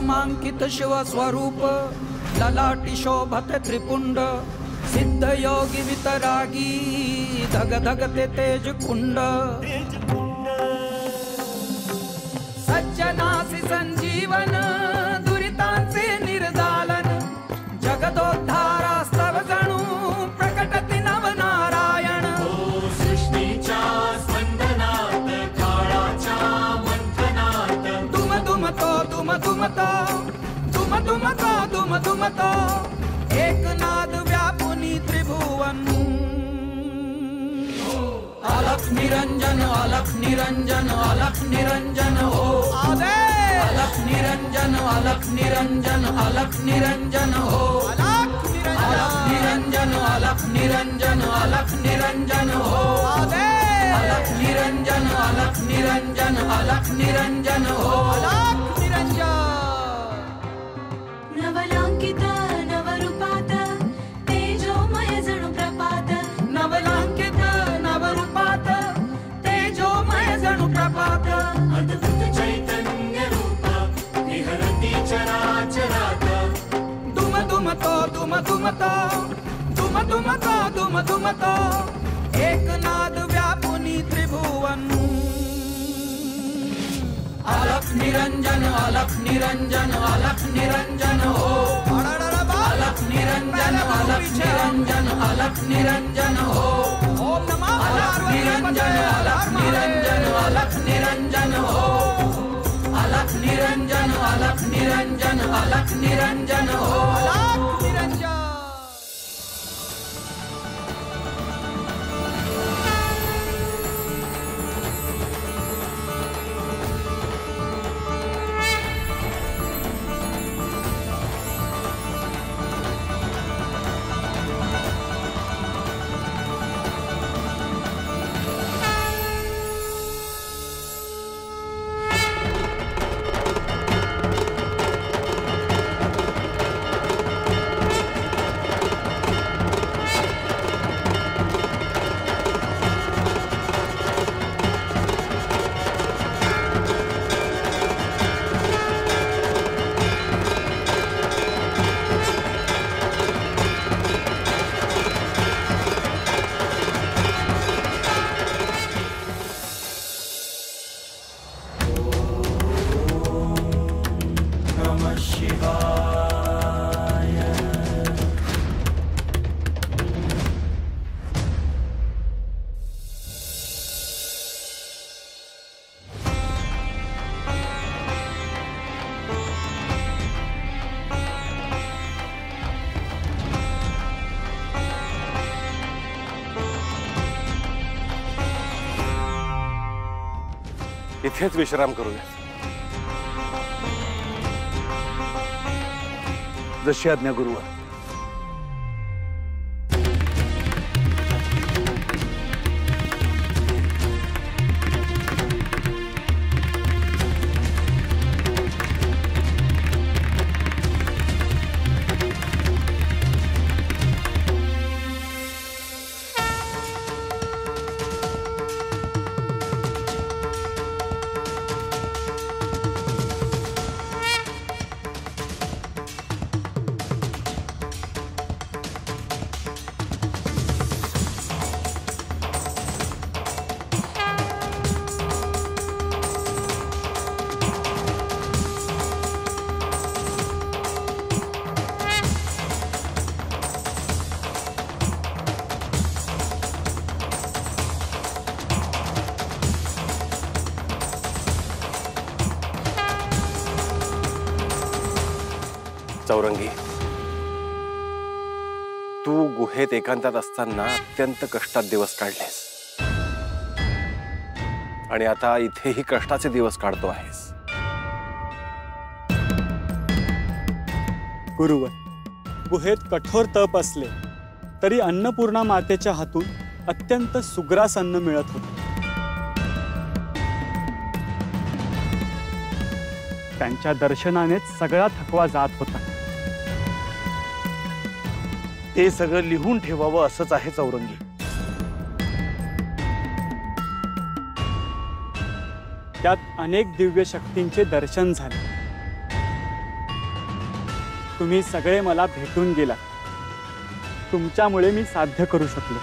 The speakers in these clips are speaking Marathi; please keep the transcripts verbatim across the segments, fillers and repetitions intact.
नामांकित शिव स्वरूप ललाटी शोभते त्रिपुंड सिद्ध योगी वितरागी धग धगते तेज कुंड सज्जनासी संजीवन दुरितांचे निर्दालन जगदोद्धारास्तव जणू प्रकटति नवनारायण सृष्टीच्या स्पंदनात काळाच्या मंथनात दुम दुम तो दुम दुम तो दुम दुम तो दुम दुम तो एक नाद व्यापुनी त्रिभुवन अलख निरंजन अलख निरंजन अलख निरंजन हो अलख निरंजन अलख निरंजन अलख निरंजन हो अलख निरंजन अलख निरंजन अलख निरंजन हो अलख निरंजन अलख निरंजन अलख निरंजन हो अलख निरंजन नवलांकित नवरूपात तेजोमय जणू प्रपात नवलांकित नवरूपात तेजोमय जणू प्रपात अद्भुत चैतन्य रूप विहरती चराचरात दुम दुम तो दुम दुम तो दुम दुम तो दुम दुम तो एक नाद व्यापुनी त्रिभुवन अलख निरंजन अलख निरंजन अलख निरंजन हो अलख निरंजन अलख निरंजन अलख निरंजन हो ओम नमः अलख निरंजन अलख निरंजन अलख निरंजन हो अलख निरंजन अलख निरंजन अलख निरंजन हो अलख निरंजन इथेच विश्राम करूया. जशी आज्ञा गुरुवर. चौरंगी, तू गुहेत एकांतात असताना अत्यंत कष्टात दिवस काढलेस आणि आता इथेही कष्टाचे दिवस काढतो आहेस. गुरुवर, गुहेत कठोर तप असले तरी अन्नपूर्णा मातेच्या हातून अत्यंत सुग्रास अन्न मिळत होते. त्यांच्या दर्शनानेच सगळा थकवा जात होता. ते सगळं लिहून ठेवावं असंच आहे चौरंगी. त्यात अनेक दिव्य शक्तींचे दर्शन झाले. तुम्ही सगळे मला भेटून गेला, तुमच्यामुळे मी साध्य करू शकलो.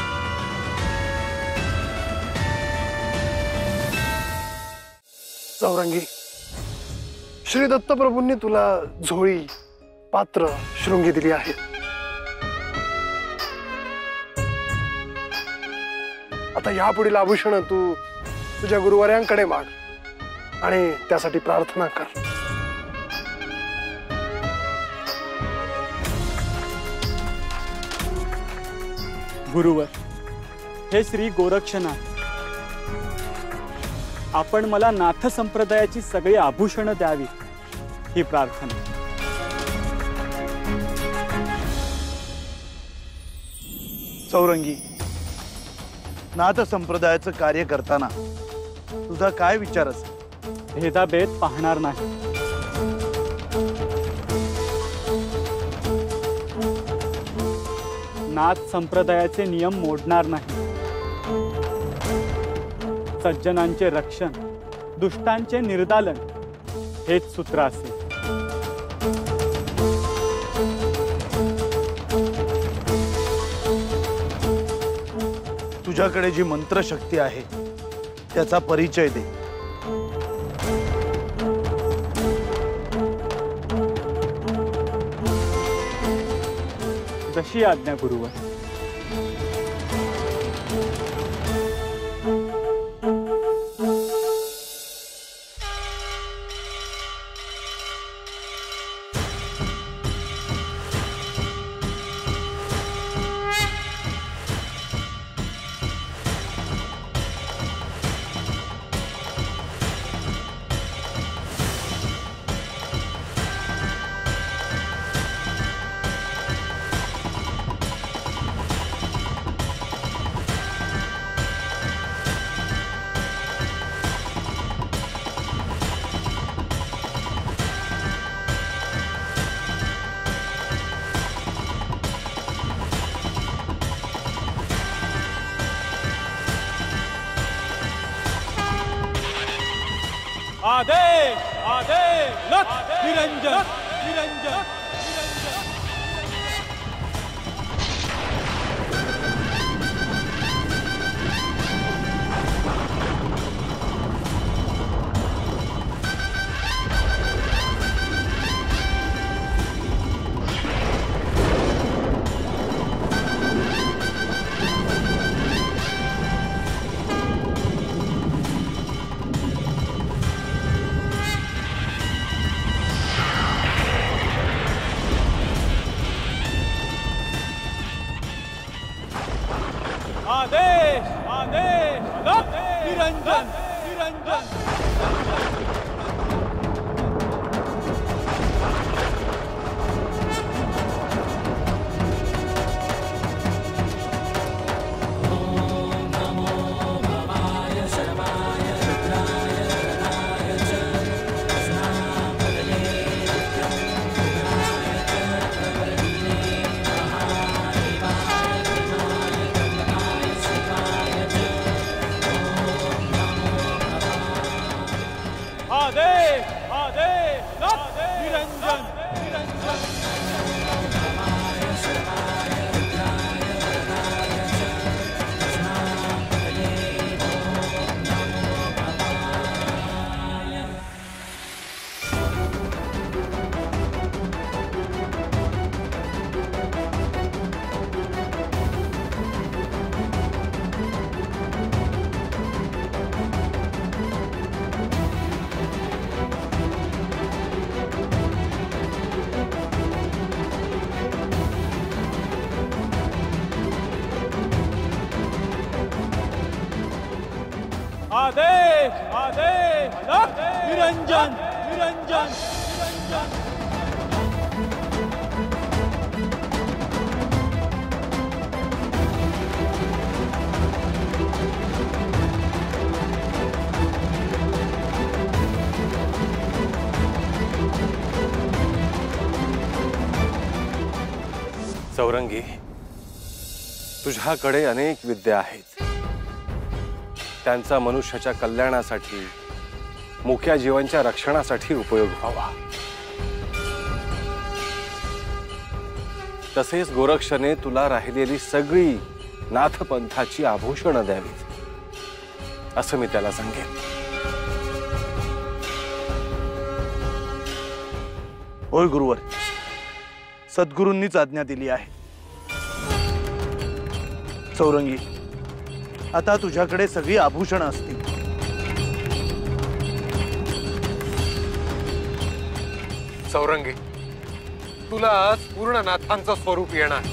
चौरंगी, श्री दत्तप्रभूंनी तुला झोळी, पात्र, शृंगी दिली आहे. आता यापुढील आभूषण तू तुझ्या गुरुवर्यांकडे माग आणि त्यासाठी प्रार्थना कर. गुरुवर, हे श्री गोरक्षनाथ, आपण मला नाथ संप्रदायाची सगळी आभूषणं द्यावी ही प्रार्थना. चौरंगी, नाथ संप्रदायाचं कार्य करताना तुझा काय विचार असेल? भेदाभेद पाहणार नाही. नाथ संप्रदायाचे नियम मोडणार नाही. सज्जनांचे रक्षण, दुष्टांचे निर्दालन हेच सूत्र असेल. तुझ्याकडे जी मंत्रशक्ती आहे त्याचा परिचय दे. जशी आज्ञा गुरुवर. आदेश आदेश लख निरंजन निरंजन आदेश आदेश लख निरंजन निरंजन आदेश आदेश लख निरंजन निरंजन आदेश आदेश लख निरंजन निरंजन निरंजन चौरंगी, तुझ्याकडे अनेक विद्या आहेत. त्यांचा मनुष्याच्या कल्याणासाठी, मुक्या जीवांच्या रक्षणासाठी उपयोग व्हावा. तसेच गोरक्षने तुला राहिलेली सगळी नाथपंथाची आभूषणं द्यावीत असं मी त्याला सांगेन. होय गुरुवर, सद्गुरूंनीच आज्ञा दिली आहे. चौरंगी, आता तुझ्याकडे सगळी आभूषणं असतील. चौरंगी, तुला आज पूर्ण नाथांचं स्वरूप येणार.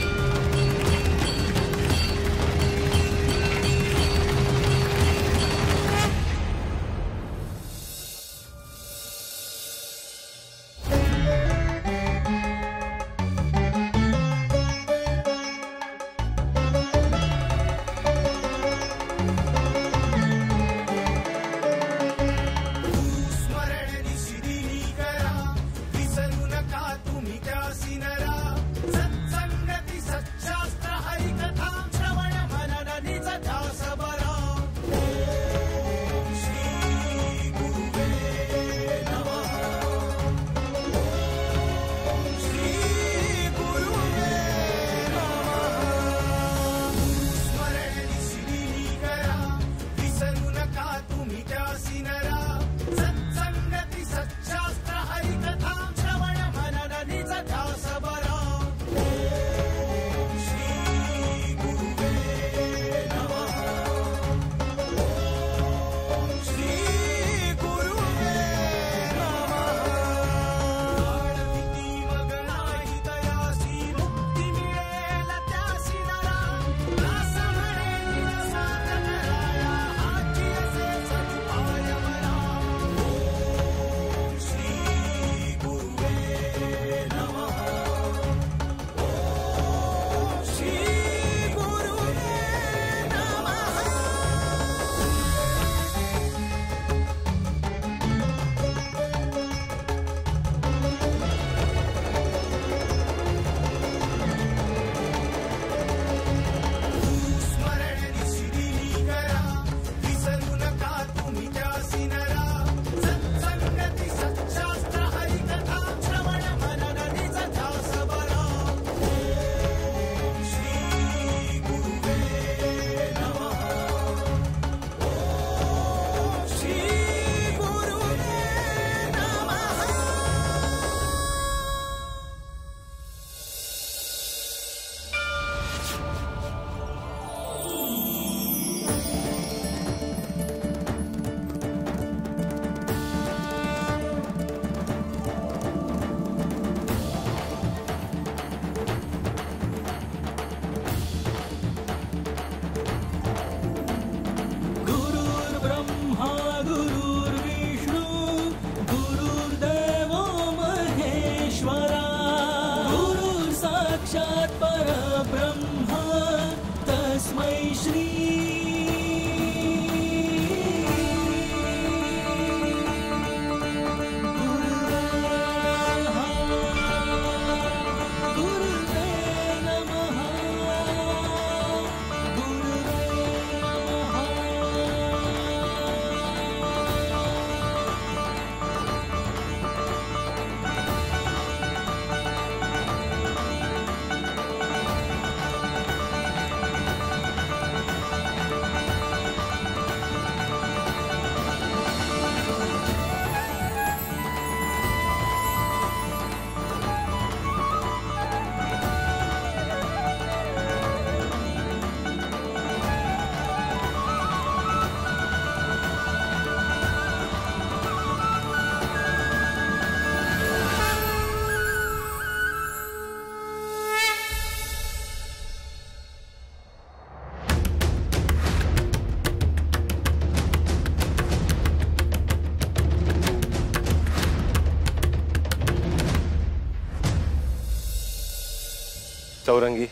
चौरंगी,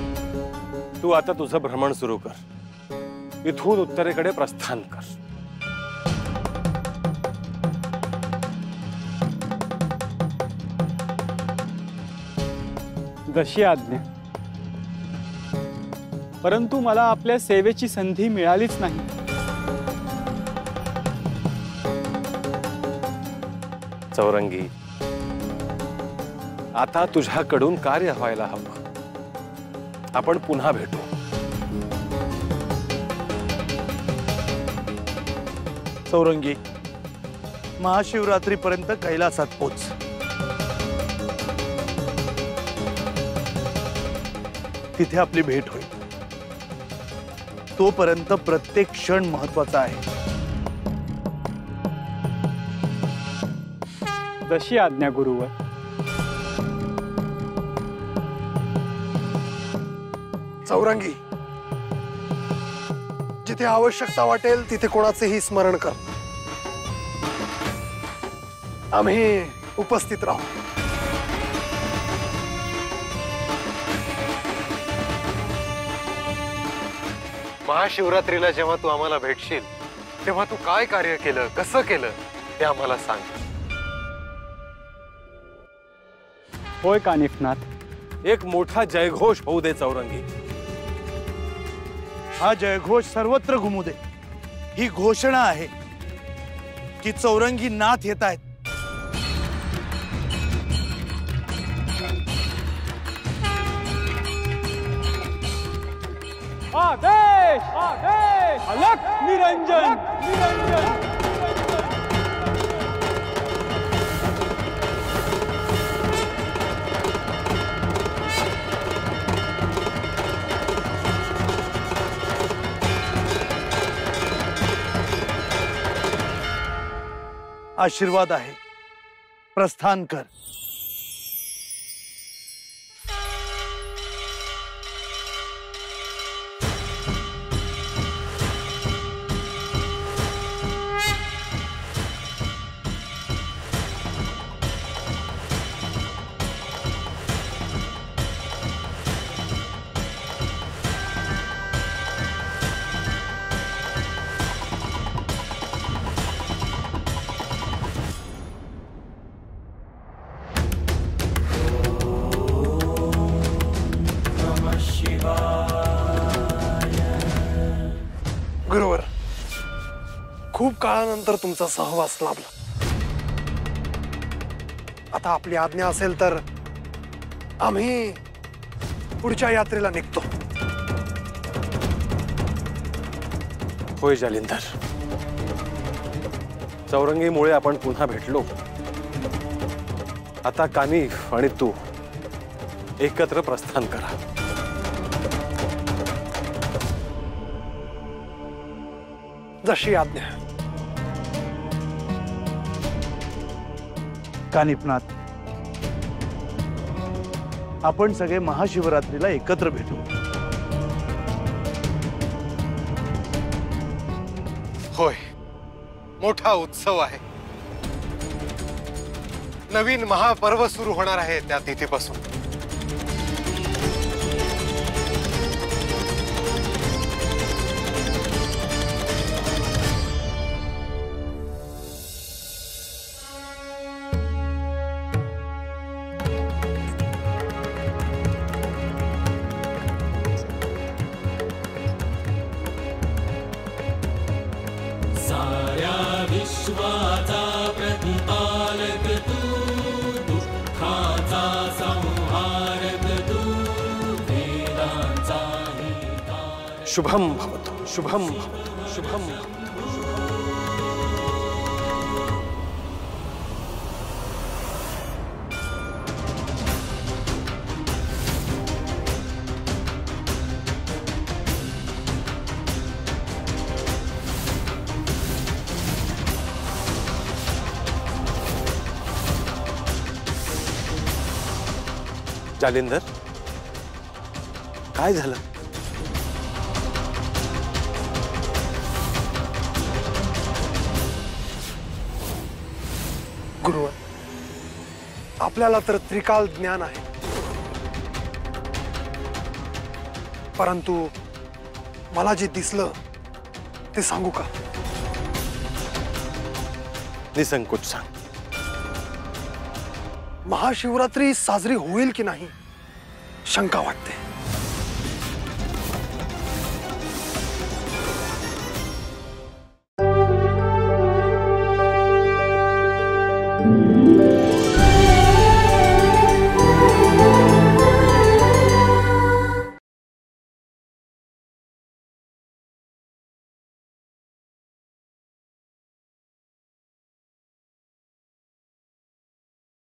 तू आता तुझं भ्रमण सुरू कर. इथून उत्तरेकडे प्रस्थान कर. जशी आज्ञा. परंतु मला आपल्या सेवेची संधी मिळालीच नाही. चौरंगी, आता तुझ्याकडून कार्य व्हायला हवं. आपण पुन्हा भेटू. चौरंगी, महाशिवरात्रीपर्यंत कैलासात पोच. तिथे आपली भेट होईल. तोपर्यंत प्रत्येक क्षण महत्वाचा आहे. जशी आज्ञा गुरुवर. चौरंगी, जिथे आवश्यकता वाटेल तिथे कोणाचेही स्मरण कर. आम्ही उपस्थित राहू. महाशिवरात्रीला जेव्हा तू आम्हाला भेटशील तेव्हा तू काय कार्य केलं, कसं केलं ते आम्हाला सांग. होय कानिफनाथ. एक मोठा जयघोष होऊ दे चौरंगी. हा जयघोष सर्वत्र घुमू दे. ही घोषणा आहे की चौरंगी नाथ येत आहेत. आदेश आदेश अलख निरंजन निरंजन. आशीर्वाद आहे. प्रस्थान कर. गुरुवर, खूप काळानंतर तुमचा सहवास लाभला. आता आपली आज्ञा असेल तर आम्ही पुढच्या यात्रेला निघतो. होय जालिंदर, चौरंगीमुळे आपण पुन्हा भेटलो. आता कानिफ आणि तू एकत्र प्रस्थान करा. जशी आज्ञा. कानिफनाथ, आपण सगळे महाशिवरात्रीला एकत्र भेटू. होय, मोठा उत्सव आहे. नवीन महापर्व सुरू होणार आहे त्या तिथीपासून. विश्वाचा प्रतिपालक तू, दुःखाचा संहारक तू, वेदांचा हितारक. शुभम भवतु, शुभम भवतु, शुभम भवतु. जालिंदर, काय झालं? गुरुवर, आपल्याला तर त्रिकाल ज्ञान आहे, परंतु मला जे दिसलं ते सांगू का? निसंकोच सांग. महाशिवरात्री साजरी होईल की नाही शंका वाटते.